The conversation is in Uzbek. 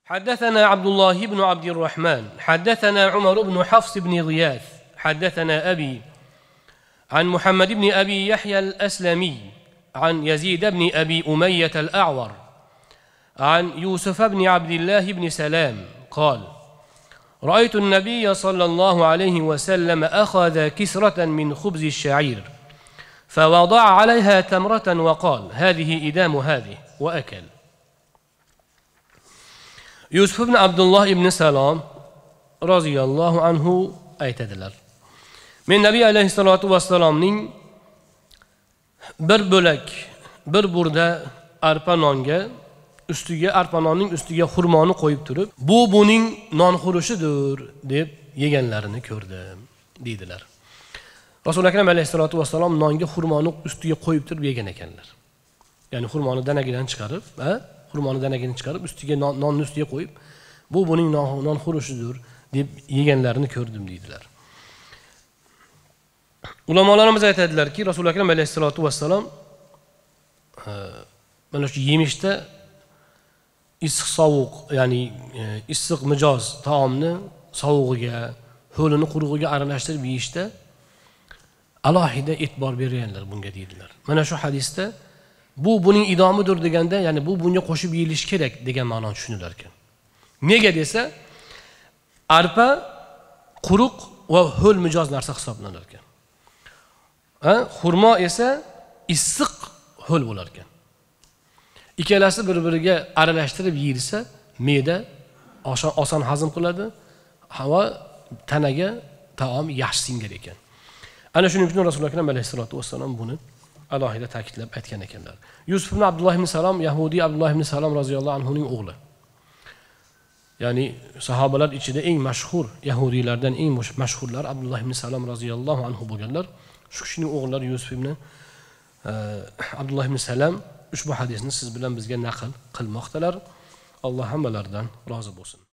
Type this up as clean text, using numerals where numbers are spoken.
حدثنا عبد الله بن عبد الرحمن حدثنا عمر بن حفص بن غياث حدثنا أبي عن محمد بن أبي يحيى الأسلمي عن يزيد بن أبي أمية الأعور عن يوسف بن عبد الله بن سلام قال رأيت النبي صلى الله عليه وسلم أخذ كسرة من خبز الشعير فوضع عليها تمرة وقال هذه إدام هذه وأكل. Yusuf ibn Abdullah ibn Salom roziyallohu anhu aytadilar. Men Nabiy alayhisolatu vassalomning bir bo'lak, bir burda arpa nonga, arpa nonning ustiga xurmoni qo'yib turib, bu buning non xurushidir deb yeganlarini ko'rdim, deydilar. Rasul akram alayhisolatu vassalom nonga xurmoni ustiga qo'yib turib yegan ekanlar. Ya'ni xurmoni danagidan chiqarib, xurmoni danagini chiqarib ustiga nonni ustiga qo'yib, bu buning non xurushidir deb yeganlarini ko'rdim, deydilar. Ulamolarimiz aytadilarki, Rasul akram alayhisolatu vassalom mana shu yemishda issiq sovuq, ya'ni issiq mijoz taomni sovug'iga, ho'lini qurug'iga aralashtirib yeyishda alohida e'tibor berganlar bunga, deydilar. Mana shu hadisda bu buning idomidir deganda, ya'ni bu bunga qo'shib yeyilish kerak degan ma'no tushunilar ekan. Nega desa, arpa quruq va ho'l mijoz narsa hisoblanar ekan. Xurmo esa issiq ho'l bo'lar ekan. Ikkalasi bir-biriga aralashtirib yeyilsa, me'da oson hazm qiladi, havo tanaga taom yaxshi singar ekan. Ana shuning uchun Rasululloh akram alayhisolatu vassalom buni alohida ta'kidlab aytgan ekanlar. Yusuf ibn Abdullah ibn Salom, Yahudi Abdullah ibn Salom roziyallohu anhuning o'g'li. Ya'ni sahobalar ichida eng mashhur yahudiylardan eng mashhurlar Abdullah ibn Salom roziyallohu anhu bo'lganlar. Shu kishining o'g'illari Yusuf ibn Abdullah ibn Salam ushbu hadisni siz bilan bizga naql qilmoqdalar. Alloh hammalaridan rozi bo'lsin.